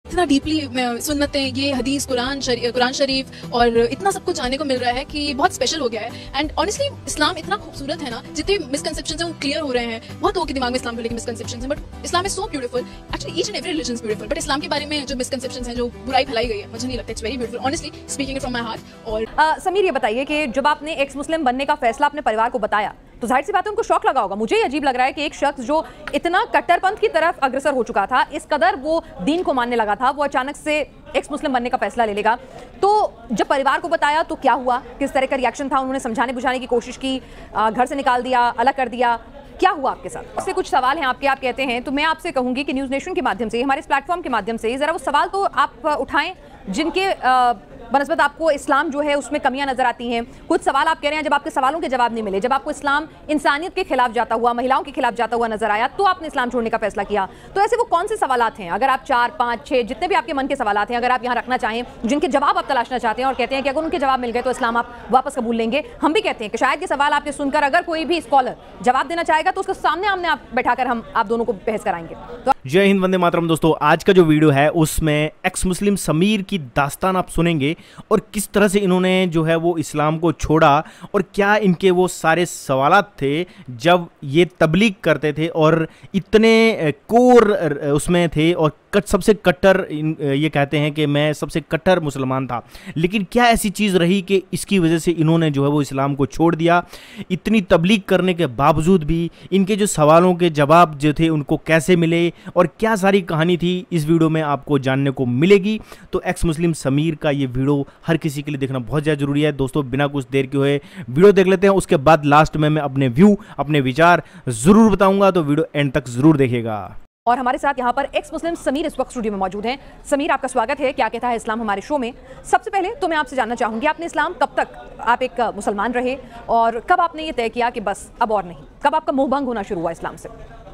इतना डीपली सुन्नतें, ये हदीस, कुरान शरीफ और इतना सब कुछ जानने को मिल रहा है कि बहुत स्पेशल हो गया है। एंड ऑनेस्टली इस्लाम इतना खूबसूरत है ना, जितने मिसकंसेप्शंस हैं वो क्लियर हो रहे हैं। बहुत लोगों के दिमाग में इस्लाम को लेकर मिसकंसेप्शंस हैं, but Islam is so beautiful. Actually each and every religion is beautiful, but इस्लाम के बारे में जो मिसकंसेप्शंस हैं, जो बुराई फैलाई गई है, मुझे नहीं लगता it's very beautiful, honestly speaking from my heart. और समीर, ये बताइए कि जब आपने एक्स मुस्लिम बनने का फैसला अपने परिवार को बताया तो जाहिर सी बात है उनको शौक लगा होगा। मुझे ये अजीब लग रहा है कि एक शख्स जो इतना कट्टरपंथ की तरफ अग्रसर हो चुका था, इस कदर वो दीन को मानने लगा था, वो अचानक से एक्स मुस्लिम बनने का फैसला ले लेगा। तो जब परिवार को बताया तो क्या हुआ, किस तरह का रिएक्शन था? उन्होंने समझाने बुझाने की कोशिश की, घर से निकाल दिया, अलग कर दिया, क्या हुआ आपके साथ? उससे कुछ सवाल हैं आपके, आप कहते हैं, तो मैं आपसे कहूंगी कि न्यूज़ नेशन के माध्यम से, हमारे इस प्लेटफॉर्म के माध्यम से जरा वो सवाल तो आप उठाएं जिनके बनस्बत आपको इस्लाम जो है उसमें कमियां नजर आती हैं। कुछ सवाल आप कह रहे हैं जब आपके सवालों के जवाब नहीं मिले, जब आपको इस्लाम इंसानियत के खिलाफ जाता हुआ, महिलाओं के खिलाफ जाता हुआ नजर आया, तो आपने इस्लाम छोड़ने का फैसला किया। तो ऐसे वो कौन से सवालात हैं, अगर आप 4, 5, 6 जितने भी आपके मन के सवालात हैं, अगर आप यहाँ रखना चाहें, जिनके जवाब आप तलाशना चाहते हैं और कहते हैं कि अगर उनके जवाब मिल गए तो इस्लाम आप वापस कबूल लेंगे। हम भी कहते हैं कि शायद ये सवाल आपके सुनकर अगर कोई भी स्कॉलर जवाब देना चाहेगा तो उसको सामने आमने आप बैठाकर हम आप दोनों को बहस कराएंगे। तो जय हिंद, वंदे मातरम। दोस्तों, आज का जो वीडियो है उसमें एक्स मुस्लिम समीर की दास्तान आप सुनेंगे और किस तरह से इन्होंने जो है वो इस्लाम को छोड़ा और क्या इनके वो सारे सवालात थे जब ये तबलीग करते थे और इतने कोर उसमें थे और सबसे कट्टर ये कहते हैं कि मैं सबसे कट्टर मुसलमान था, लेकिन क्या ऐसी चीज़ रही कि इसकी वजह से इन्होंने जो है वो इस्लाम को छोड़ दिया। इतनी तबलीग करने के बावजूद भी इनके जो सवालों के जवाब जो थे उनको कैसे मिले और क्या सारी कहानी थी, इस वीडियो में आपको जानने को मिलेगी। तो एक्स मुस्लिम समीर का ये वीडियो हर किसी के लिए देखना बहुत ज़्यादा जरूरी है। दोस्तों, बिना कुछ देर के हुए वीडियो देख लेते हैं, उसके बाद लास्ट में मैं अपने व्यू, अपने विचार ज़रूर बताऊँगा, तो वीडियो एंड तक ज़रूर देखिएगा। और हमारे साथ यहाँ पर एक्स मुस्लिम समीर इस वक्त स्टूडियो में मौजूद हैं। समीर, आपका स्वागत है क्या कहता है इस्लाम हमारे शो में। सबसे पहले तो मैं आपसे जानना चाहूंगी, आपने इस्लाम कब तक आप एक मुसलमान रहे और कब आपने ये तय किया कि बस अब और नहीं, कब आपका मोह भंग होना शुरू हुआ इस्लाम से?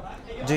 जी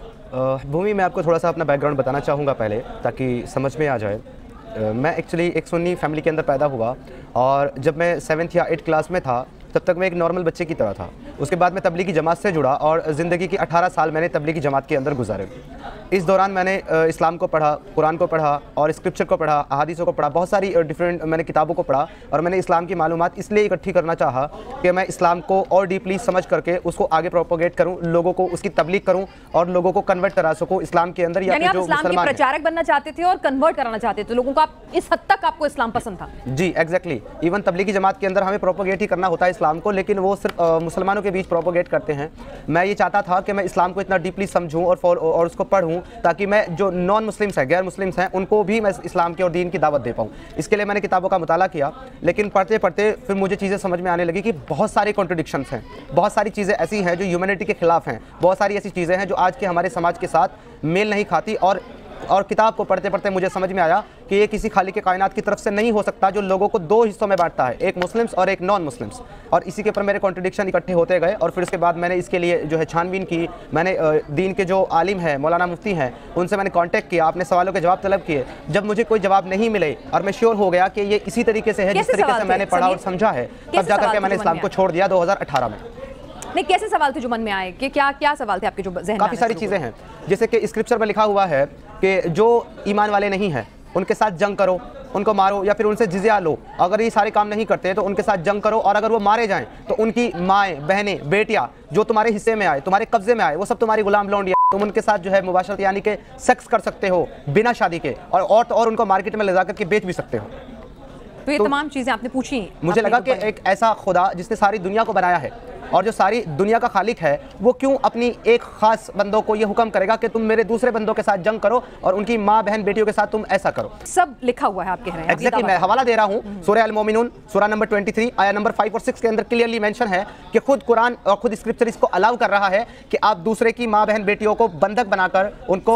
भूमि, मैं आपको थोड़ा सा अपना बैकग्राउंड बताना चाहूँगा पहले, ताकि समझ में आ जाए। मैं एक्चुअली एक सुन्नी फैमिली के अंदर पैदा हुआ और जब मैं 7th या 8th क्लास में था तब तक मैं एक नॉर्मल बच्चे की तरह था। उसके बाद मैं तबलीगी जमात से जुड़ा और ज़िंदगी की 18 साल मैंने तबलीगी जमात के अंदर गुजारे। इस दौरान मैंने इस्लाम को पढ़ा, कुरान को पढ़ा और स्क्रिप्चर को पढ़ा, अहादीसों को पढ़ा, बहुत सारी डिफरेंट मैंने किताबों को पढ़ा और मैंने इस्लाम की मालूमात इसलिए इकट्ठी करना चाहा कि मैं इस्लाम को और डीपली समझ करके उसको आगे प्रोपोगेट करूँ, लोगों को उसकी तबलीग करूँ और लोगों को कन्वर्ट करा सकूँ इस्लाम के अंदर। या जो मुसलमान प्रचारक बनना चाहते थे और कन्वर्ट कराना चाहते थे लोगों को, आप इस हद तक आपको इस्लाम पसंद था? जी एग्जैक्टली। इवन तबलीगी जमात के अंदर हमें प्रोपोगेट ही करना होता है इस्लाम को, लेकिन वो सिर्फ मुसलमानों के बीच प्रोपोगेट करते हैं। मैं ये चाहता था कि मैं इस्लाम को इतना डीपली समझूं और उसको पढ़ूं ताकि मैं जो नॉन मुस्लिम्स हैं, गैर मुस्लिम्स हैं, उनको भी मैं इस्लाम के और दीन की दावत दे पाऊं। इसके लिए मैंने किताबों का मुताला किया, लेकिन पढ़ते पढ़ते फिर मुझे चीज़ें समझ में आने लगी कि बहुत सारे कॉन्ट्रडिक्शंस हैं, बहुत सारी चीज़ें ऐसी हैं जो ह्यूमैनिटी के खिलाफ हैं, बहुत सारी ऐसी चीज़ें हैं जो आज के हमारे समाज के साथ मेल नहीं खाती। और किताब को पढ़ते पढ़ते मुझे समझ में आया कि ये किसी खालिक कायनात की तरफ से नहीं हो सकता जो लोगों को 2 हिस्सों में बांटता है, एक मुस्लिम्स और एक नॉन मुस्लिम्स। और इसी के ऊपर मेरे कॉन्ट्रडिक्शन इकट्ठे होते गए और फिर उसके बाद मैंने इसके लिए जो है छानबीन की। मैंने दीन के जो आलिम है, मौलाना मुफ्ती हैं, उनसे मैंने कॉन्टैक्ट किया, अपने सवालों के जवाब तलब किए। जब मुझे कोई जवाब नहीं मिले और मैं श्योर हो गया कि ये इसी तरीके से है जिस तरीके से मैंने पढ़ा और समझा है, तब जाकर के मैंने इस्लाम को छोड़ दिया 2018 में। नहीं, कैसे सवाल थे जो मन में आए कि क्या सवाल थे आपके जो ज़हन में? काफ़ी सारी चीज़ें हैं, जैसे कि स्क्रिप्चर में लिखा हुआ है कि जो ईमान वाले नहीं हैं उनके साथ जंग करो, उनको मारो या फिर उनसे जिज़िया लो। अगर ये सारे काम नहीं करते तो उनके साथ जंग करो और अगर वो मारे जाएं तो उनकी माएँ, बहनें, बेटियाँ जो तुम्हारे हिस्से में आए, तुम्हारे कब्जे में आए, वो सब तुम्हारी गुलाम लौंडियाँ, तुम उनके साथ जो है मुबाशरत यानी कि सेक्स कर सकते हो बिना शादी के और उनको मार्केट में ले जाकर के बेच भी सकते हो। तो ये तमाम चीज़ें आपने पूछी। मुझे लगा कि एक ऐसा खुदा जिसने सारी दुनिया को बनाया है और जो सारी दुनिया का खालिक है, वो क्यों अपनी एक खास बंदों को ये हुक्म करेगा कि तुम मेरे दूसरे बंदों के साथ जंग करो और उनकी माँ, बहन, बेटियों के साथ तुम ऐसा करो। सब लिखा हुआ है, आप कह रहे हैं? एग्जैक्टली, मैं हवाला दे रहा हूँ सूरह अल-मोमिनून, सूरह नंबर 23 आया नंबर 5 और 6 के अंदर क्लियरली मेंशन है कि खुद कुरान और खुद स्क्रिप्चर इसको अलाउ कर रहा है कि आप दूसरे की माँ, बहन, बेटियों को बंधक बनाकर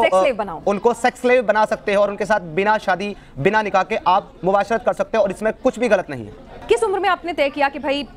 उनको सेक्स स्लेव बना सकते हो और उनके साथ बिना शादी, बिना निकाह के आप मुबाशरत कर सकते हो और इसमें कुछ भी गलत नहीं है। किस उम्र में आपने तय किया कि भाई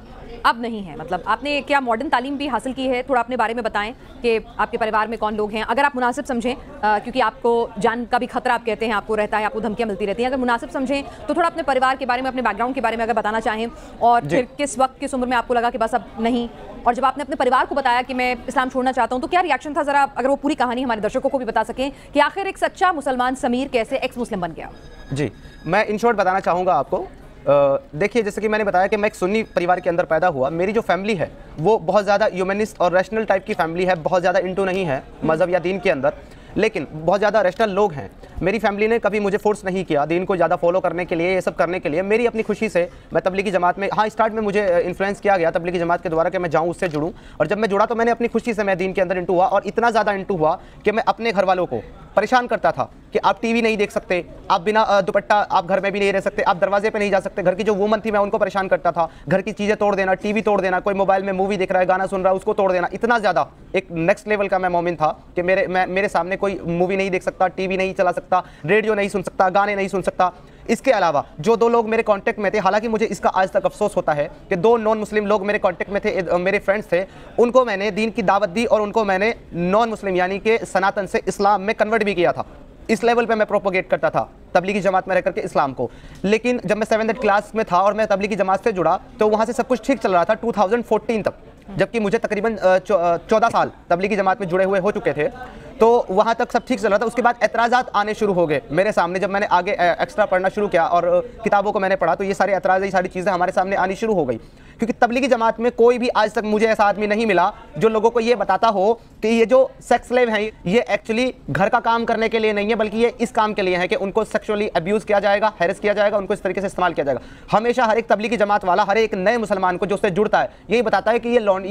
अब नहीं है, मतलब आपने क्या मॉडर्न तालीम भी हासिल की है? थोड़ा अपने बारे में बताएं कि आपके परिवार में कौन लोग हैं, अगर आप मुनासिब समझें, क्योंकि आपको जान का भी खतरा आप कहते हैं आपको रहता है, आपको धमकियां मिलती रहती हैं, अगर मुनासिब समझें तो थोड़ा अपने परिवार के बारे में, अपने बैकग्राउंड के बारे में अगर बताना चाहें, और फिर किस वक्त किस उम्र में आपको लगा कि बस अब नहीं, और जब आपने अपने परिवार को बताया कि मैं इस्लाम छोड़ना चाहता हूं तो क्या रिएक्शन था? जरा अगर वो पूरी कहानी हमारे दर्शकों को भी बता सकें कि आखिर एक सच्चा मुसलमान समीर कैसे एक्स मुस्लिम बन गया। जी, मैं इन शॉर्ट बताना चाहूँगा आपको। देखिए, जैसे कि मैंने बताया कि मैं एक सुन्नी परिवार के अंदर पैदा हुआ। मेरी जो फैमिली है वो बहुत ज़्यादा ह्यूमनिस्ट और रैशनल टाइप की फैमिली है, बहुत ज़्यादा इंटू नहीं है मज़हब या दीन के अंदर, लेकिन बहुत ज़्यादा रैशनल लोग हैं। मेरी फैमिली ने कभी मुझे फोर्स नहीं किया दीन को ज़्यादा फॉलो करने के लिए, ये सब करने के लिए। मेरी अपनी खुशी से मैं तबलीगी जमात में, हाँ स्टार्ट में मुझे इन्फ्लुएंस किया गया तबलीगी जमात के द्वारा कि मैं जाऊँ, उससे जुड़ूँ, और जब मैं जुड़ा तो मैंने अपनी खुशी से मैं दीन के अंदर इंटू हुआ, और इतना ज़्यादा इंटू हुआ कि मैं अपने घर वालों को परेशान करता था कि आप टीवी नहीं देख सकते, आप बिना दुपट्टा आप घर में भी नहीं रह सकते, आप दरवाजे पे नहीं जा सकते। घर की जो वूमन थी मैं उनको परेशान करता था, घर की चीज़ें तोड़ देना, टीवी तोड़ देना, कोई मोबाइल में मूवी देख रहा है, गाना सुन रहा है, उसको तोड़ देना। इतना ज़्यादा एक नेक्स्ट लेवल का मैं मोमिन था कि मेरे सामने कोई मूवी नहीं देख सकता, टीवी नहीं चला सकता, रेडियो नहीं सुन सकता, गाने नहीं सुन सकता। इसके अलावा जो 2 लोग मेरे कांटेक्ट में थे, हालांकि मुझे इसका आज तक अफसोस होता है कि 2 नॉन मुस्लिम लोग मेरे कांटेक्ट में थे, मेरे फ्रेंड्स थे, उनको मैंने दीन की दावत दी और उनको मैंने नॉन मुस्लिम यानी कि सनातन से इस्लाम में कन्वर्ट भी किया था। इस लेवल पे मैं प्रोपोगेट करता था तबलीगी जमात में रह करके इस्लाम को। लेकिन जब मैं 7th क्लास में था और मैं तबलीगी जमात से जुड़ा तो वहाँ से सब कुछ ठीक चल रहा था 2014 तक, जबकि मुझे तकरीबन 14 साल तबलीगी जमात में जुड़े हुए हो चुके थे, तो वहाँ तक सब ठीक चल रहा था। उसके बाद एतराज़ात आने शुरू हो गए मेरे सामने। जब मैंने आगे एक्स्ट्रा पढ़ना शुरू किया और किताबों को मैंने पढ़ा तो ये सारे एतराज़, ये सारी चीज़ें हमारे सामने आनी शुरू हो गई। क्योंकि तबलीगी जमात में कोई भी आज तक मुझे ऐसा आदमी नहीं मिला जो लोगों को ये बताता हो कि ये जो सेक्स स्लेव हैं ये एक्चुअली घर का काम करने के लिए नहीं है, बल्कि ये इस काम के लिए है कि उनको सेक्सुअली अब्यूज़ किया जाएगा, हैरेस किया जाएगा, उनको इस तरीके से इस्तेमाल किया जाएगा। हमेशा हर एक तबलीगी जमात वाला हर एक नए मुसलमान को जो उससे जुड़ता है यही बताता है कि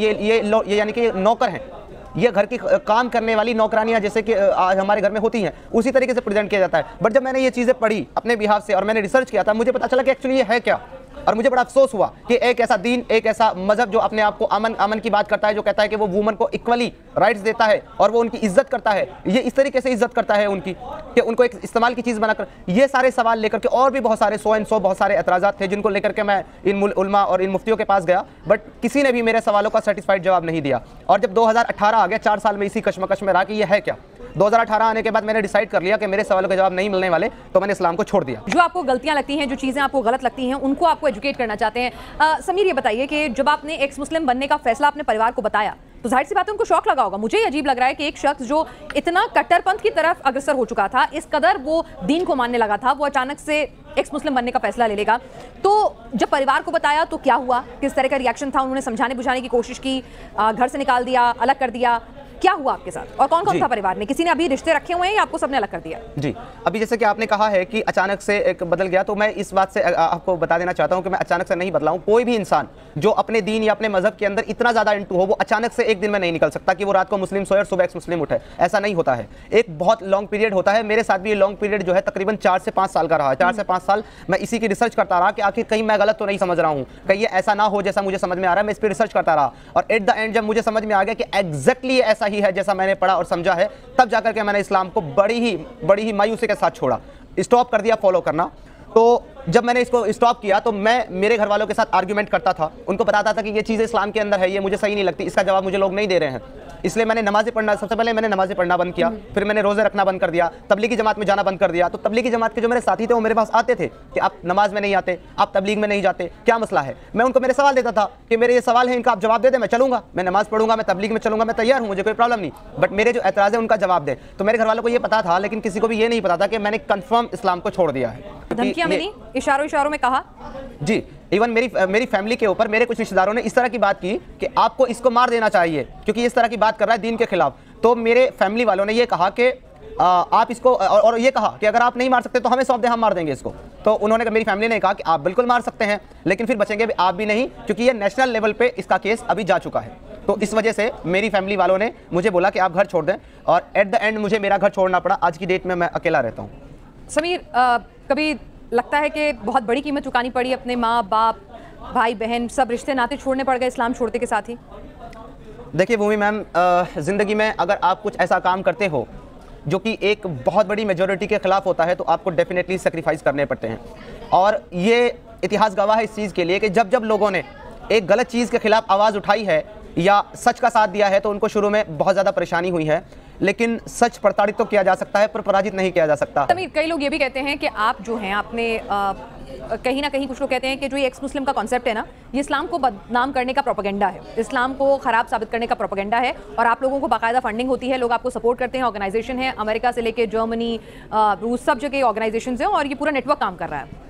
ये यानी कि नौकर हैं, ये घर की काम करने वाली नौकरानियां जैसे कि आज हमारे घर में होती हैं, उसी तरीके से प्रेजेंट किया जाता है। बट जब मैंने ये चीज़ें पढ़ी अपने बिहाफ से और मैंने रिसर्च किया था, मुझे पता चला कि एक्चुअली ये है क्या। और मुझे बड़ा अफसोस हुआ कि एक ऐसा दीन, एक ऐसा मजहब जो अपने आप को अमन की बात करता है, जो कहता है कि वो वुमन को इक्वली राइट्स देता है और वो उनकी इज्जत करता है, ये इस तरीके से इज्जत करता है उनकी कि उनको एक इस्तेमाल की चीज़ बनाकर, ये सारे सवाल लेकर के और भी बहुत सारे 100 बहुत सारे एतराज़ात थे जिनको लेकर के मैं इन उलमा और इन मुफ्तियों के पास गया, बट किसी ने भी मेरे सवालों का सेटिस्फाइड जवाब नहीं दिया। और जब 2018 आ गया, 4 साल में इसी कश्मकश में रहा कि ये है क्या। 2018 आने के बाद मैंने डिसाइड कर लिया कि मेरे सवालों के जवाब नहीं मिलने वाले, तो मैंने इस्लाम को छोड़ दिया। जो आपको गलतियां लगती हैं, जो चीज़ें आपको गलत लगती हैं, उनको आपको एजुकेट करना चाहते हैं। समीर, ये बताइए कि जब आपने एक्स मुस्लिम बनने का फैसला अपने परिवार को बताया तो जाहिर सी बात है उनको शौक लगा होगा। मुझे अजीब लग रहा है कि एक शख्स जो इतना कट्टरपंथ की तरफ अग्रसर हो चुका था, इस कदर वो दीन को मानने लगा था, वो अचानक से एक्स मुस्लिम बनने का फैसला ले लेगा। तो जब परिवार को बताया तो क्या हुआ, किस तरह का रिएक्शन था? उन्होंने समझाने बुझाने की कोशिश की, घर से निकाल दिया, अलग कर दिया, क्या हुआ आपके साथ? और कौन कौन था परिवार में? किसी ने अभी रिश्ते रखे हुए हैं या आपको सबने अलग कर दिया? जी, अभी जैसे कि आपने कहा है कि अचानक से एक बदल गया, तो मैं इस बात से आपको बता देना चाहता हूं कि मैं अचानक से नहीं बदला हूं। कोई भी इंसान जो अपने दीन या अपने मजहब के अंदर इतना ज्यादा इंटू हो, वो अचानक से एक दिन में नहीं निकल सकता कि वो रात को मुस्लिम सोए और सुबह एक्स मुस्लिम उठे। ऐसा नहीं होता है, एक बहुत लॉन्ग पीरियड होता है। मेरे साथ भी ये लॉन्ग पीरियड जो है तकरीबन 4 से 5 साल का रहा। 4 से 5 साल मैं इसी की रिसर्च करता रहा कि आखिर कहीं मैं गलत तो नहीं समझ रहा हूँ, कहीं ये ऐसा ना हो जैसा मुझे समझ में आ रहा है। मैं इस पर रिसर्च करता रहा और एट द एंड जब मुझे समझ में आ गया कि एग्जैक्टली ऐसा ही है जैसा मैंने और समझा है, तब जाकर के मैंने इस्लाम को बड़ी ही मायूसी के साथ छोड़ा, स्टॉप कर दिया फॉलो करना। तो जब मैंने इसको स्टॉप किया तो मैं मेरे घर वालों के साथ आर्ग्यूमेंट करता था, उनको बताता था कि ये चीज़ें इस्लाम के अंदर है, ये मुझे सही नहीं लगती, इसका जवाब मुझे लोग नहीं दे रहे हैं। इसलिए मैंने नमाज़ें पढ़ना, सबसे पहले मैंने नमाज़ें पढ़ना बंद किया, फिर मैंने रोज़े रखना बंद कर दिया, तबलीगी जमात में जाना बंद कर दिया। तो तबलीगी जमात के जो मेरे साथी थे वो मेरे पास आते थे कि आप नमाज में नहीं आते, आप तबलीग में नहीं जाते, क्या मसला है? मैं उनको मेरे सवाल देता था कि मेरे ये सवाल है, इनका आप जवाब दे दें, मैं चलूंगा, मैं नमाज पढ़ूंगा, मैं तबलीग में चलूंगा, मैं तैयार हूँ, मुझे कोई प्रॉब्लम नहीं, बट मेरे जो एतराज़ है उनका जवाब दें। तो मेरे घर वालों को ये पता था, लेकिन किसी को भी ये नहीं पता था कि मैंने कन्फर्म इस्लाम को छोड़ दिया है। धमकियां मिली, इशारों में कहा? जी, इवन मेरी फैमिली के ऊपर मेरे कुछ रिश्तेदारों ने इस तरह की बात की कि आपको इसको मार देना चाहिए क्योंकि इस तरह की बात कर रहा है दीन के खिलाफ। तो मेरे फैमिली वालों ने ये कहा कि आप इसको, और ये कहा कि अगर आप नहीं मार सकते तो हमें सौंप दें, हम मार देंगे इसको। तो उन्होंने, मेरी फैमिली ने कहा कि आप बिल्कुल मार सकते हैं, लेकिन फिर बचेंगे भी आप भी नहीं, क्योंकि ये नेशनल लेवल पे इसका केस अभी जा चुका है। तो इस वजह से मेरी फैमिली वालों ने मुझे बोला कि आप घर छोड़ दें, और एट द एंड मुझे मेरा घर छोड़ना पड़ा। आज की डेट में मैं अकेला रहता हूँ। समीर, कभी लगता है कि बहुत बड़ी कीमत चुकानी पड़ी, अपने माँ बाप, भाई बहन, सब रिश्ते नाते छोड़ने पड़ गए इस्लाम छोड़ने के साथ ही? देखिए भूमि मैम, ज़िंदगी में अगर आप कुछ ऐसा काम करते हो जो कि एक बहुत बड़ी मेजॉरिटी के खिलाफ होता है, तो आपको डेफिनेटली सेक्रीफाइस करने पड़ते हैं। और ये इतिहास गवाह है इस चीज़ के लिए कि जब जब लोगों ने एक गलत चीज़ के खिलाफ आवाज़ उठाई है या सच का साथ दिया है तो उनको शुरू में बहुत ज़्यादा परेशानी हुई है, लेकिन सच प्रताड़ित तो किया जा सकता है पर पराजित नहीं किया जा सकता। कई लोग ये भी कहते हैं कि आप जो हैं आपने कहीं ना कहीं कुछ लोग कहते हैं कि जो ये एक्स मुस्लिम का कॉन्सेप्ट है ना, ये इस्लाम को बदनाम करने का प्रोपेगेंडा है, इस्लाम को खराब साबित करने का प्रोपेगेंडा है, और आप लोगों को बाकायदा फंडिंग होती है, लोग आपको सपोर्ट करते हैं, ऑर्गेनाइजेशन है, अमेरिका से लेकर जर्मनी, रूस, सब जगह ऑर्गेनाइजेशन है, और ये पूरा नेटवर्क काम कर रहा है।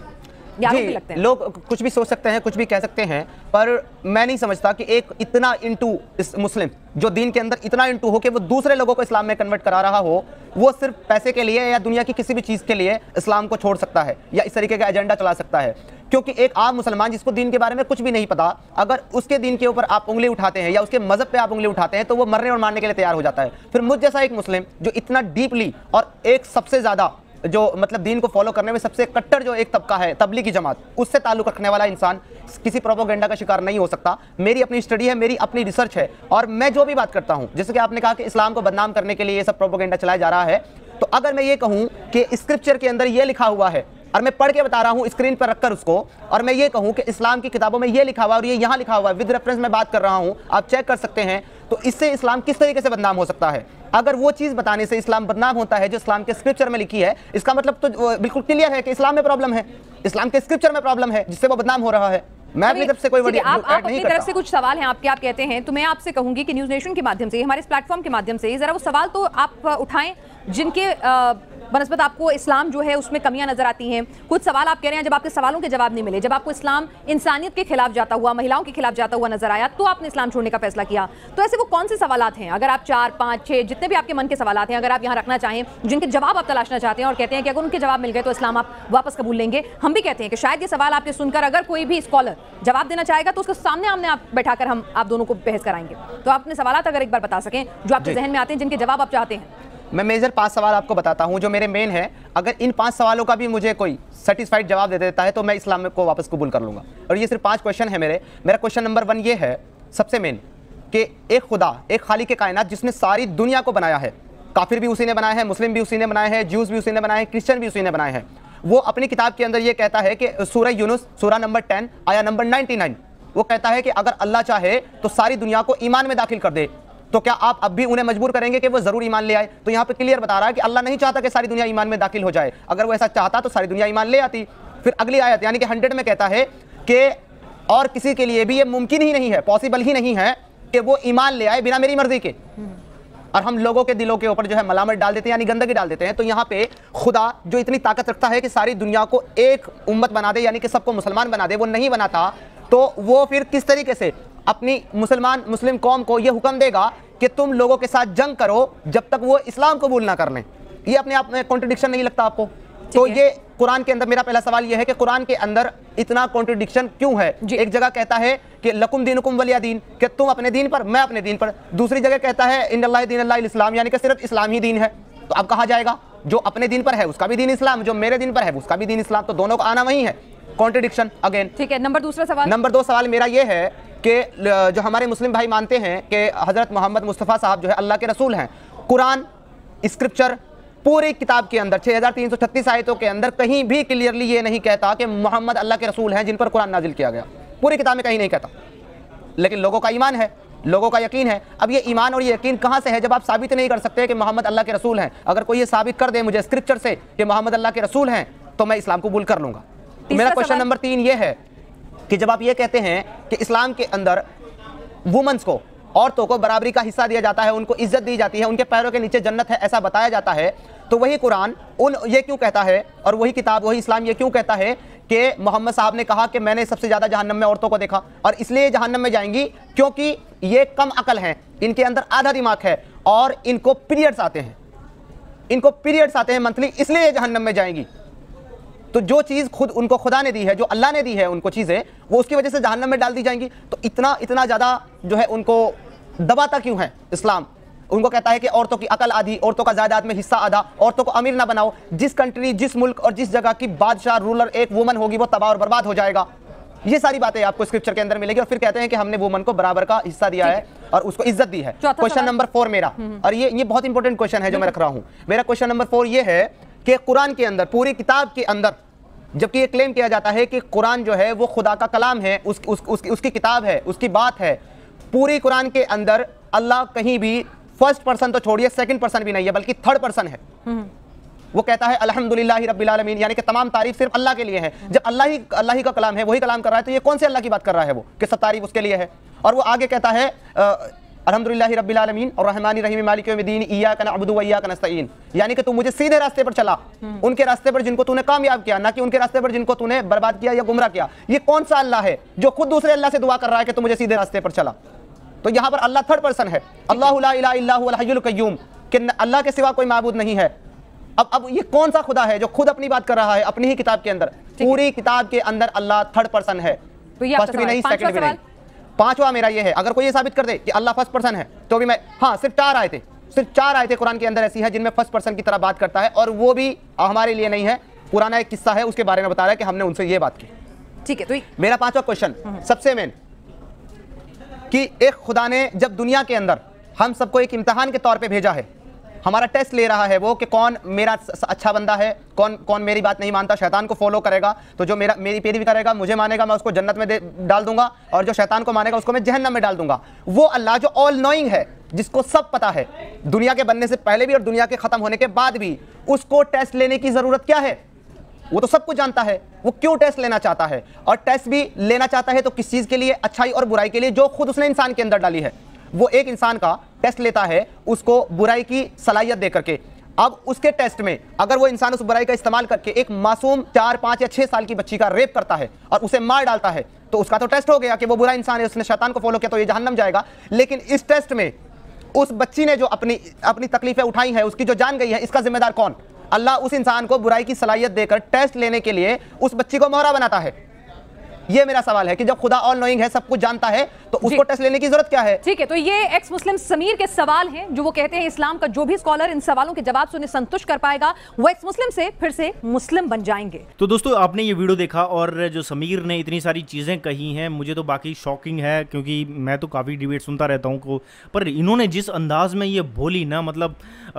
जी, लोग कुछ भी सोच सकते हैं, कुछ भी कह सकते हैं, पर मैं नहीं समझता कि एक इतना इंटू इस मुस्लिम जो दीन के अंदर इतना इंटू हो कि वो दूसरे लोगों को इस्लाम में कन्वर्ट करा रहा हो, वो सिर्फ पैसे के लिए या दुनिया की किसी भी चीज़ के लिए इस्लाम को छोड़ सकता है या इस तरीके का एजेंडा चला सकता है। क्योंकि एक आम मुसलमान जिसको दीन के बारे में कुछ भी नहीं पता, अगर उसके दीन के ऊपर आप उंगली उठाते हैं या उसके मजहब पे आप उंगली उठाते हैं तो वो मरने और मारने के लिए तैयार हो जाता है। फिर मुझ जैसा एक मुस्लिम जो इतना डीपली और एक सबसे ज़्यादा जो मतलब दीन को फॉलो करने में सबसे कट्टर जो एक तबका है तबलीगी जमात, उससे ताल्लुक रखने वाला इंसान किसी प्रोपोगेंडा का शिकार नहीं हो सकता। मेरी अपनी स्टडी है, मेरी अपनी रिसर्च है, और मैं जो भी बात करता हूं, जैसे कि आपने कहा कि इस्लाम को बदनाम करने के लिए ये सब प्रोपोगेंडा चलाया जा रहा है, तो अगर मैं ये कहूं कि स्क्रिप्चर के अंदर ये लिखा हुआ है और मैं पढ़ के बता रहा हूं स्क्रीन पर रखकर उसको, और मैं ये कहूं कि इस्लाम की किताबों में ये लिखा हुआ और ये यहाँ लिखा हुआ है, विद रेफरेंस मैं बात कर रहा हूं, आप चेक कर सकते हैं, तो इससे इस्लाम किस तरीके से बदनाम हो सकता है? अगर वो चीज़ बताने से इस्लाम बदनाम होता है जो इस्लाम के स्क्रिप्चर में लिखी है, इसका मतलब तो बिल्कुल क्लियर है कि इस्लाम में प्रॉब्लम है, इस्लाम के स्क्रिप्चर में प्रॉब्लम है जिससे वो बदनाम हो रहा है। मैं अपनी तरफ से कोई बड़ी आप अपनी तरफ से कुछ सवाल हैं आपके, आप कहते हैं, तो मैं आपसे कहूंगी कि न्यूज़ नेशन के माध्यम से, हमारे इस प्लेटफॉर्म के माध्यम से जरा वो सवाल तो आप उठाएं जिनके बनस्बत आपको इस्लाम जो है उसमें कमियां नजर आती हैं। कुछ सवाल आप कह रहे हैं जब आपके सवालों के जवाब नहीं मिले, जब आपको इस्लाम इंसानियत के खिलाफ जाता हुआ, महिलाओं के खिलाफ जाता हुआ नजर आया, तो आपने इस्लाम छोड़ने का फैसला किया। तो ऐसे वो कौन से सवालात हैं, अगर आप 4, 5, 6 जितने भी आपके मन के सवालात हैं, अगर आप यहाँ रखना चाहें, जिनके जवाब आप तलाशना चाहते हैं और कहते हैं कि अगर उनके जवाब मिल गए तो इस्लाम आप वापस कबूल लेंगे। हम भी कहते हैं कि शायद ये सवाल आपके सुनकर अगर कोई भी स्कॉलर जवाब देना चाहेगा तो उसके सामने आमने आप बैठाकर हम आप दोनों को बहस कराएंगे। तो आप अपने सवालात अगर एक बार बता सकें जो आपके जहन में आते हैं, जिनके जवाब आप चाहते हैं। मैं मेजर 5 सवाल आपको बताता हूं जो मेरे मेन है। अगर इन 5 सवालों का भी मुझे कोई सेटिस्फाइड जवाब दे देता है तो मैं इस्लाम को वापस कबूल कर लूंगा। और ये सिर्फ 5 क्वेश्चन है मेरा क्वेश्चन नंबर 1 ये है सबसे मेन कि एक खुदा, एक खालिक के कायनात जिसने सारी दुनिया को बनाया है, काफिर भी उसी ने बनाया है, मुस्लिम भी उसी ने बनाया है, ज्यूज भी उसी ने बनाया है, क्रिश्चियन भी उसी ने बनाए हैं। वो अपनी किताब के अंदर ये कहता है कि सूरह यूनुस सूरह नंबर 10 आया नंबर 99, वो कहता है कि अगर अल्लाह चाहे तो सारी दुनिया को ईमान में दाखिल कर दे, तो क्या आप अब भी उन्हें मजबूर करेंगे कि वो जरूर ईमान ले आए? तो यहाँ पे क्लियर बता रहा है कि अल्लाह नहीं चाहता कि सारी दुनिया ईमान में दाखिल हो जाए। अगर वो ऐसा चाहता तो सारी दुनिया ईमान ले आती। फिर अगली आयत यानी कि 100 में कहता है कि और किसी के लिए भी ये मुमकिन ही नहीं है, पॉसिबल ही नहीं है कि वो ईमान ले आए बिना मेरी मर्जी के। और हम लोगों के दिलों के ऊपर जो है मलामत डाल देते हैं, यानी गंदगी डाल देते हैं। तो यहाँ पे खुदा जो इतनी ताकत रखता है कि सारी दुनिया को एक उम्मत बना दे, यानी कि सबको मुसलमान बना दे, वो नहीं बनाता, तो वो फिर किस तरीके से अपनी मुस्लिम कौम को ये हुक्म देगा कि तुम लोगों के साथ जंग करो जब तक वो इस्लाम कबूल ना कर लें? ये अपने आप में कॉन्ट्रडिक्शन नहीं लगता आपको? तो ये कुरान के अंदर, मेरा पहला सवाल ये है कि कुरान के अंदर इतना कॉन्ट्रडिक्शन क्यों है? एक जगह कहता है कि लकुम दीनुकुम वलिया दीन, कि तुम अपने दीन पर, मैं अपने दीन पर। दूसरी जगह कहता है इन्नल्लाह दीनुल इस्लाम, यानी कि सिर्फ इस्लाम ही दीन है। तो अब कहाँ जाएगा? जो अपने दीन पर है उसका भी दीन इस्लाम, जो मेरे दीन पर है उसका भी दीन इस्लाम, तो दोनों का आना वही है। Contradiction again. ठीक है, नंबर 2 सवाल मेरा ये है कि जो हमारे मुस्लिम भाई मानते हैं कि हज़रत मोहम्मद मुस्तफ़ा साहब जो है अल्लाह के रसूल हैं, कुरान स्क्रिप्चर पूरी किताब के अंदर 6336 आयतों के अंदर कहीं भी क्लियरली ये नहीं कहता कि मोहम्मद अल्लाह के रसूल हैं जिन पर कुरान नाजिल किया गया। पूरी किताब में कहीं नहीं कहता, लेकिन लोगों का ईमान है, लोगों का यकीन है। अब ये ईमान और ये यकीन कहाँ से है जब आप साबित नहीं कर सकते कि मोहम्मद अल्लाह के रसूल हैं? अगर कोई ये साबित कर दे मुझे स्क्रिप्चर से कि मोहम्मद अल्लाह के रसूल हैं तो मैं इस्लाम कबूल कर लूँगा। मेरा क्वेश्चन नंबर 3 ये है कि जब आप ये कहते हैं कि इस्लाम के अंदर वुमेन्स को, औरतों को बराबरी का हिस्सा दिया जाता है, उनको इज्जत दी जाती है, उनके पैरों के नीचे जन्नत है, ऐसा बताया जाता है, तो वही कुरान ये क्यों कहता है और वही किताब, वही इस्लाम ये क्यों कहता है कि मोहम्मद साहब ने कहा कि मैंने सबसे ज़्यादा जहन्नम में औरतों को देखा, और इसलिए जहन्नम में जाएंगी क्योंकि ये कम अकल हैं, इनके अंदर आधा दिमाग है और इनको पीरियड्स आते हैं मंथली, इसलिए जहन्नम में जाएंगी। तो जो चीज़ खुद उनको खुदा ने दी है, जो अल्लाह ने दी है उनको चीज़ें, वो उसकी वजह से जहन्नम में डाल दी जाएंगी। तो इतना ज़्यादा जो है उनको दबाता क्यों है इस्लाम? उनको कहता है कि औरतों की अकल आधी, औरतों का जायदाद में हिस्सा आधा, औरतों को अमीर ना बनाओ। जिस कंट्री, जिस मुल्क और जिस जगह की बादशाह, रूलर एक वुमन होगी वो तबाह और बर्बाद हो जाएगा। ये सारी बातें आपको स्क्रिप्चर के अंदर मिलेगी। और फिर कहते हैं कि हमने वुमन को बराबर का हिस्सा दिया है और उसको इज्जत दी है। क्वेश्चन नंबर 4 मेरा, और ये बहुत इंपॉर्टेंट क्वेश्चन है जो मैं रख रहा हूँ। मेरा क्वेश्चन नंबर 4 ये है कि कुरान के अंदर, पूरी किताब के अंदर जबकि ये क्लेम किया जाता है कि कुरान जो है वो खुदा का कलाम है, उसकी किताब है, उसकी बात है। पूरी कुरान के अंदर अल्लाह कहीं भी फर्स्ट पर्सन तो छोड़िए, सेकंड पर्सन भी नहीं है, बल्कि थर्ड पर्सन है। वो कहता है अल्हम्दुलिल्लाहि रब्बिल आलमीन, यानी कि तमाम तारीफ सिर्फ अल्लाह के लिए है। जब अल्लाह ही का कलाम है, वही कलाम कर रहा है, तो ये कौन से अल्लाह की बात कर रहा है वो, कि सब तारीफ उसके लिए है। और वो आगे कहता है अल्हम्दुलिल्लाहि रब्बिल आलमीन और रहमानिर रहीम मालिक यौमिद्दीन इय्याका नअबुदु व इय्याका नस्तईन, यानी कि तू मुझे सीधे रास्ते पर चला, उनके रास्ते पर जिनको तूने कामयाब किया, ना कि उनके रास्ते पर जिनको तूने बर्बाद किया या गुमराह किया। ये कौन सा अल्लाह है जो खुद दूसरे अल्लाह से दुआ कर रहा है कि तू मुझे सीधे रास्ते पर चला? तो यहाँ पर अल्लाह थर्ड पर्सन है। अल्लाहु ला इलाहा इल्ला हुवल हय्युल क़य्यूम, कि अल्लाह के सिवा कोई माबूद नहीं है। अब ये कौन सा खुदा है जो खुद अपनी बात कर रहा है अपनी ही किताब के अंदर? पूरी किताब के अंदर अल्लाह थर्ड पर्सन है, फर्स्ट भी नहीं, सेकंड भी नहीं। पांचवा मेरा ये है, अगर कोई ये साबित कर दे कि अल्लाह फर्स्ट पर्सन है तो भी मैं, हाँ, सिर्फ चार आयतें कुरान के अंदर ऐसी है जिनमें फर्स्ट पर्सन की तरह बात करता है, और वो भी हमारे लिए नहीं है, पुराना एक किस्सा है, उसके बारे में बता रहा है कि हमने उनसे ये बात की। ठीक है, तो मेरा पांचवा क्वेश्चन सबसे मेन, कि एक खुदा ने जब दुनिया के अंदर हम सबको एक इम्तिहान के तौर पे भेजा है, हमारा टेस्ट ले रहा है वो कि कौन मेरा अच्छा बंदा है, कौन मेरी बात नहीं मानता, शैतान को फॉलो करेगा तो जो मेरी पैरवी करेगा, मुझे मानेगा, मैं उसको जन्नत में डाल दूंगा, और जो शैतान को मानेगा उसको मैं जहन्नम में डाल दूंगा। वो अल्लाह जो ऑल नोइंग है, जिसको सब पता है, दुनिया के बनने से पहले भी और दुनिया के खत्म होने के बाद भी, उसको टेस्ट लेने की जरूरत क्या है? वो तो सब कुछ जानता है, वो क्यों टेस्ट लेना चाहता है? और टेस्ट भी लेना चाहता है तो किस चीज के लिए? अच्छाई और बुराई के लिए, जो खुद उसने इंसान के अंदर डाली है। वो एक इंसान का टेस्ट लेता है उसको बुराई की सलाहियत दे करके। अब उसके टेस्ट में अगर वो इंसान उस बुराई का इस्तेमाल करके एक मासूम 4, 5 या 6 साल की बच्ची का रेप करता है और उसे मार डालता है, तो उसका तो टेस्ट हो गया कि वो बुरा इंसान है, उसने शैतान को फॉलो किया, तो ये जहन्नम जाएगा। लेकिन इस टेस्ट में उस बच्ची ने जो अपनी तकलीफें उठाई है, उसकी जो जान गई है, इसका जिम्मेदार कौन? अल्लाह उस इंसान को बुराई की सलाहियत देकर टेस्ट लेने के लिए उस बच्ची को मोहरा बनाता है। ये मेरा सवाल है कि जब खुदा ऑल नोइंग है, सब कुछ जानता है, तो उसको टेस्ट लेने की जरूरत क्या है? ठीक है, तो ये एक्स मुस्लिम समीर के सवाल हैं, जो वो कहते हैं इस्लाम का जो भी स्कॉलर इन सवालों के जवाब से उन्हें संतुष्ट कर पाएगा, वो एक्स मुस्लिम से फिर से मुस्लिम बन जाएंगे। तो दोस्तों, आपने ये वीडियो देखा और जो समीर ने इतनी सारी चीज़ें कही हैं, मुझे तो बाकी शॉकिंग है, क्योंकि मैं तो काफ़ी डिबेट सुनता रहता हूँ पर इन्होंने जिस अंदाज में ये बोली ना, मतलब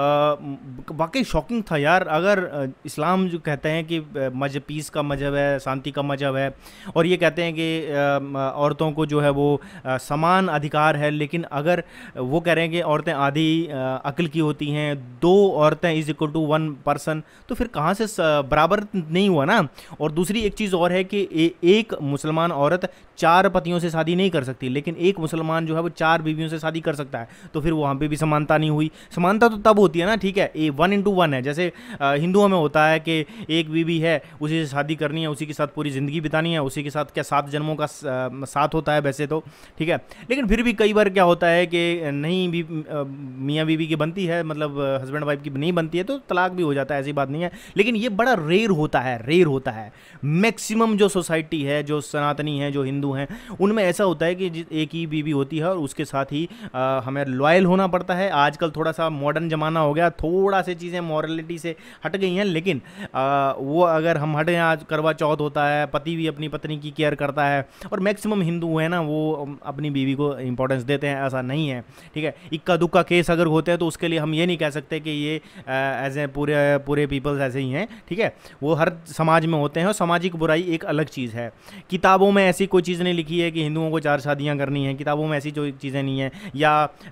वाकई शॉकिंग था यार। अगर इस्लाम जो कहते हैं कि मजहब पीस का मजहब है, शांति का मजहब है, और ये कहते हैं कि औरतों को जो है वो समान अधिकार है, लेकिन अगर वो कह रहे हैं कि औरतें आधी अक्ल की होती हैं, 2 औरतें इज इक्वल टू 1 पर्सन, तो फिर कहाँ से बराबर नहीं हुआ ना। और दूसरी एक चीज़ और है कि एक मुसलमान औरत 4 पतियों से शादी नहीं कर सकती, लेकिन एक मुसलमान जो है वो 4 बीवियों से शादी कर सकता है, तो फिर वहाँ पे भी समानता नहीं हुई। समानता तो तब होती है ना, ठीक है, 1:1 है, जैसे हिंदुओं में होता है कि एक बीवी है, उसी से शादी करनी है, उसी के साथ पूरी ज़िंदगी बितानी है, उसी के साथ क्या 7 जन्मों का साथ होता है वैसे तो, ठीक है। लेकिन फिर भी कई बार क्या होता है कि नहीं भी मियाँ बीवी की बनती है, मतलब हस्बैंड वाइफ की नहीं बनती है, तो तलाक भी हो जाता है, ऐसी बात नहीं है। लेकिन ये बड़ा रेयर होता है। मैक्सिमम जो सोसाइटी है, जो सनातनी है, जो हिंदू हैं, उनमें ऐसा होता है कि एक ही बीवी होती है और उसके साथ ही हमें लॉयल होना पड़ता है। आजकल थोड़ा सा मॉडर्न ज़माना हो गया, थोड़ा से चीज़ें मॉरलिटी से हट गई हैं, लेकिन वो अगर हम हटें, आज करवा चौथ होता है, पति भी अपनी पत्नी की केयर करता है, और मैक्सिमम हिंदू है ना, वो अपनी बीवी को इंपॉर्टेंस देते हैं, ऐसा नहीं है, ठीक है। इक्का दुक्का केस अगर होते हैं तो उसके लिए हम ये नहीं कह सकते कि ये एज ए पूरे पीपल्स ऐसे ही हैं, ठीक है। वो हर समाज में होते हैं, और सामाजिक बुराई एक अलग चीज़ है। किताबों में ऐसी कोई चीज़ नहीं लिखी है कि हिंदुओं को 4 शादियाँ करनी हैं, किताबों में ऐसी जो चीज़ें नहीं हैं। या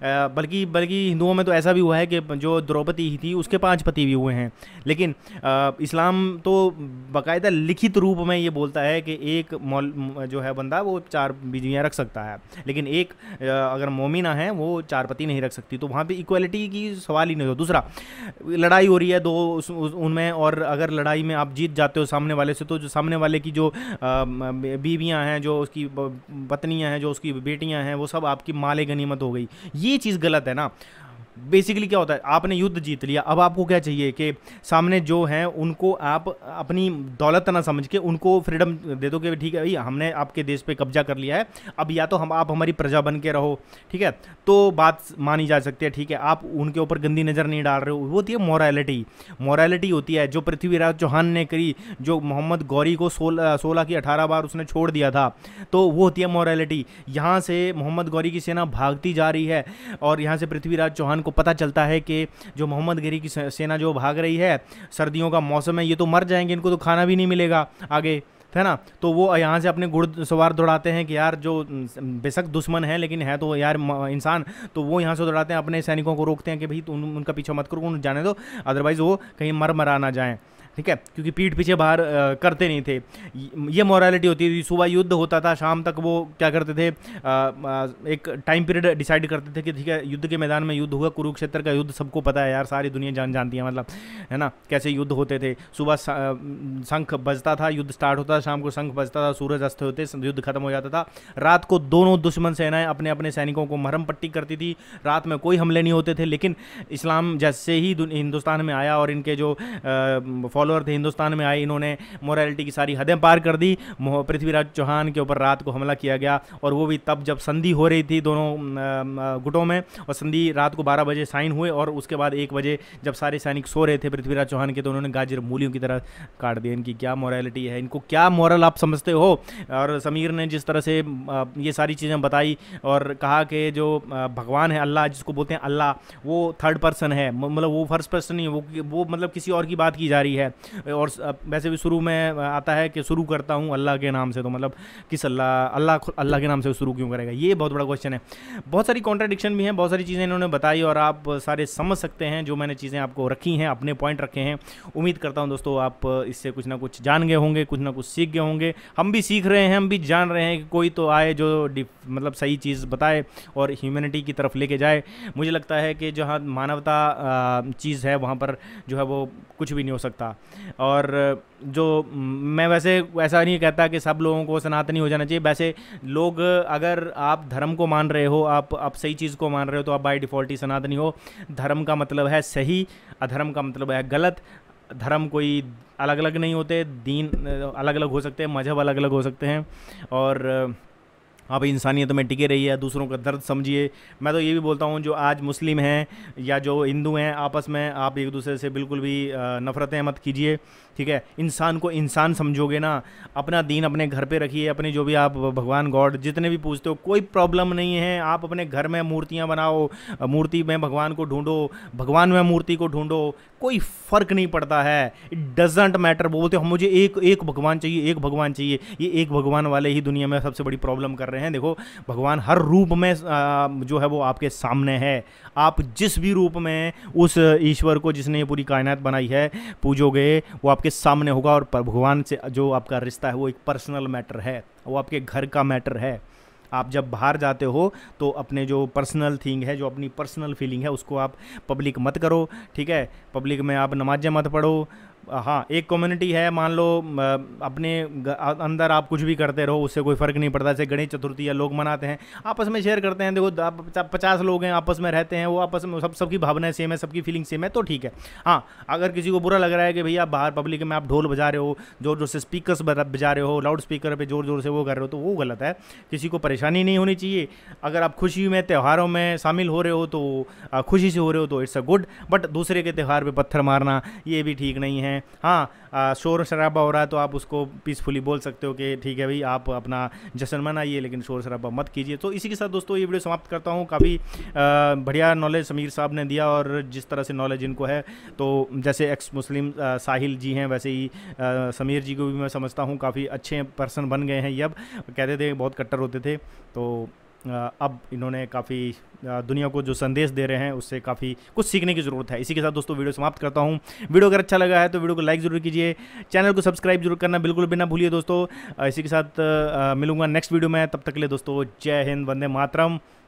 बल्कि हिंदुओं में तो ऐसा भी हुआ है कि जो द्रौपदी थी उसके 5 पति भी हुए हैं। लेकिन इस्लाम तो बाकायदा लिखित रूप में ये बोलता है कि एक जो है बंदा वो 4 बीवियाँ रख सकता है, लेकिन एक अगर मोमिना है वो 4 पति नहीं रख सकती। तो वहाँ पे इक्वलिटी की सवाल ही नहीं हो। दूसरा, लड़ाई हो रही है 2 उनमें, और अगर लड़ाई में आप जीत जाते हो सामने वाले से, तो जो सामने वाले की जो बीवियाँ हैं, जो उसकी पत्नियाँ हैं, जो उसकी बेटियाँ हैं, वो सब आपकी माले गनीमत हो गई। ये चीज़ गलत है ना। बेसिकली क्या होता है, आपने युद्ध जीत लिया, अब आपको क्या चाहिए कि सामने जो हैं उनको आप अपनी दौलत ना समझ के उनको फ्रीडम दे दो कि ठीक है भाई, हमने आपके देश पे कब्जा कर लिया है, अब या तो आप हमारी प्रजा बन के रहो, ठीक है, तो बात मानी जा सकती है, ठीक है। आप उनके ऊपर गंदी नज़र नहीं डाल रहे हो, वो होती है मॉरलिटी होती है, जो पृथ्वीराज चौहान ने करी, जो मोहम्मद गौरी को 16 की 18 बार उसने छोड़ दिया था, तो वो होती है मॉरलिटी। यहाँ से मोहम्मद गौरी की सेना भागती जा रही है और यहाँ से पृथ्वीराज चौहान को पता चलता है कि जो मोहम्मद घरी की सेना जो भाग रही है, सर्दियों का मौसम है, ये तो मर जाएंगे, इनको तो खाना भी नहीं मिलेगा आगे, है ना। तो वो यहाँ से अपने घुड़सवार दौड़ाते हैं कि यार जो बेशक दुश्मन है लेकिन है तो यार इंसान, तो वो यहाँ से दौड़ाते हैं, अपने सैनिकों को रोकते हैं कि भाई उनका पीछा मत करो, उन्हें जाने दो, अदरवाइज़ वो कहीं मरा ना जाएँ, ठीक है, क्योंकि पीठ पीछे बाहर करते नहीं थे। ये मोरालिटी होती थी। सुबह युद्ध होता था, शाम तक वो क्या करते थे, एक टाइम पीरियड डिसाइड करते थे कि ठीक है युद्ध के मैदान में युद्ध हुआ, कुरुक्षेत्र का युद्ध सबको पता है यार, सारी दुनिया जानती है, मतलब है ना कैसे युद्ध होते थे। सुबह शंख बजता था, युद्ध स्टार्ट होता था, शाम को शंख बजता था, सूरज अस्त होते युद्ध खत्म हो जाता था। रात को दोनों दुश्मन सेनाएं अपने अपने सैनिकों को मरहम पट्टी करती थी, रात में कोई हमले नहीं होते थे। लेकिन इस्लाम जैसे ही हिंदुस्तान में आया और इनके जो फॉलोअर थे हिंदुस्तान में आए, इन्होंने मोरालिटी की सारी हदें पार कर दी। पृथ्वीराज चौहान के ऊपर रात को हमला किया गया, और वो भी तब जब संधि हो रही थी दोनों गुटों में, और संधि रात को 12 बजे साइन हुए, और उसके बाद 1 बजे जब सारे सैनिक सो रहे थे पृथ्वीराज चौहान के, तो उन्होंने गाजर मूलियों की तरह काट दिया। इनकी क्या मोरालिटी है, इनको क्या मोरल आप समझते हो। और समीर ने जिस तरह से ये सारी चीज़ें बताई और कहा कि जो भगवान है अल्लाह, जिसको बोलते हैं अल्लाह, वो थर्ड पर्सन है, मतलब वो फर्स्ट पर्सन नहीं है, वो मतलब किसी और की बात की जा रही है। और वैसे भी शुरू में आता है कि शुरू करता हूँ अल्लाह के नाम से, तो मतलब किस अल्लाह के नाम से शुरू क्यों करेगा, ये बहुत बड़ा क्वेश्चन है। बहुत सारी कॉन्ट्राडिक्शन भी हैं, बहुत सारी चीज़ें इन्होंने बताई और आप सारे समझ सकते हैं जो मैंने चीज़ें आपको रखी हैं, अपने पॉइंट रखे हैं। उम्मीद करता हूँ दोस्तों आप इससे कुछ ना कुछ जान गए होंगे, कुछ ना कुछ सीख गए होंगे। हम भी सीख रहे हैं, हम भी जान रहे हैं कि कोई तो आए जो मतलब सही चीज़ बताए और ह्यूमैनिटी की तरफ लेके जाए। मुझे लगता है कि जहाँ मानवता चीज़ है वहाँ पर जो है वो कुछ भी नहीं हो सकता। और जो मैं वैसे ऐसा नहीं कहता कि सब लोगों को सनातनी हो जाना चाहिए। वैसे लोग, अगर आप धर्म को मान रहे हो, आप सही चीज़ को मान रहे हो, तो आप बाय डिफ़ॉल्ट ही सनातनी हो। धर्म का मतलब है सही, अधर्म का मतलब है गलत। धर्म कोई अलग अलग नहीं होते, दीन अलग अलग हो सकते हैं, मजहब अलग अलग हो सकते हैं, और आप इंसानियत में टिके रहिए, दूसरों का दर्द समझिए। मैं तो ये भी बोलता हूँ जो आज मुस्लिम हैं या जो हिंदू हैं, आपस में आप एक दूसरे से बिल्कुल भी नफ़रतें मत कीजिए, ठीक है। इंसान को इंसान समझोगे ना, अपना दीन अपने घर पे रखिए, अपने जो भी आप भगवान गॉड जितने भी पूछते हो, कोई प्रॉब्लम नहीं है। आप अपने घर में मूर्तियाँ बनाओ, मूर्ति में भगवान को ढूंढो, भगवान में मूर्ति को ढूंढो, कोई फ़र्क नहीं पड़ता है। It doesn't matter. बोलते हो मुझे एक भगवान चाहिए, एक भगवान चाहिए, ये एक भगवान वाले ही दुनिया में सबसे बड़ी प्रॉब्लम कर रहे हैं। देखो भगवान हर रूप में जो है वो आपके सामने है। आप जिस भी रूप में उस ईश्वर को, जिसने ये पूरी कायनात बनाई है, पूजोगे, वो आपके सामने होगा। और भगवान से जो आपका रिश्ता है वो एक पर्सनल मैटर है, वो आपके घर का मैटर है। आप जब बाहर जाते हो तो अपने जो पर्सनल थिंग है, जो अपनी पर्सनल फीलिंग है, उसको आप पब्लिक मत करो, ठीक है। पब्लिक में आप नमाज़ें मत पढ़ो। हाँ, एक कम्युनिटी है, मान लो अपने अंदर आप कुछ भी करते रहो, उससे कोई फ़र्क नहीं पड़ता। जैसे गणेश चतुर्थी या लोग मनाते हैं, आपस में शेयर करते हैं। देखो 50 लोग हैं, आपस में रहते हैं, वो आपस में सबकी भावनाएं सेम है, सबकी फीलिंग सेम है, तो ठीक है। हाँ, अगर किसी को बुरा लग रहा है कि भैया बाहर पब्लिक में आप ढोल बजा रहे हो, ज़ोर ज़ोर से स्पीकर्स बजा रहे हो, लाउड स्पीकर पर ज़ोर ज़ोर से वो कर रहे हो, तो वो गलत है। किसी को परेशानी नहीं होनी चाहिए। अगर आप खुशी में, त्योहारों में शामिल हो रहे हो तो खुशी से हो रहे हो तो इट्स अ गुड, बट दूसरे के त्यौहार पर पत्थर मारना ये भी ठीक नहीं है। हाँ, शोर शराबा हो रहा है तो आप उसको पीसफुली बोल सकते हो कि ठीक है भाई, आप अपना जश्न मनाइए, लेकिन शोर शराबा मत कीजिए। तो इसी के साथ दोस्तों ये वीडियो समाप्त करता हूँ। काफ़ी बढ़िया नॉलेज समीर साहब ने दिया, और जिस तरह से नॉलेज इनको है, तो जैसे एक्स मुस्लिम साहिल जी हैं, वैसे ही समीर जी को भी मैं समझता हूँ काफ़ी अच्छे पर्सन बन गए हैं। ये अब कहते थे बहुत कट्टर होते थे, तो अब इन्होंने काफ़ी दुनिया को जो संदेश दे रहे हैं उससे काफ़ी कुछ सीखने की ज़रूरत है। इसी के साथ दोस्तों वीडियो समाप्त करता हूं। वीडियो अगर अच्छा लगा है तो वीडियो को लाइक ज़रूर कीजिए, चैनल को सब्सक्राइब जरूर करना बिल्कुल भी ना भूलिए दोस्तों। इसी के साथ मिलूंगा नेक्स्ट वीडियो में, तब तक के लिए दोस्तों जय हिंद, वंदे मातरम।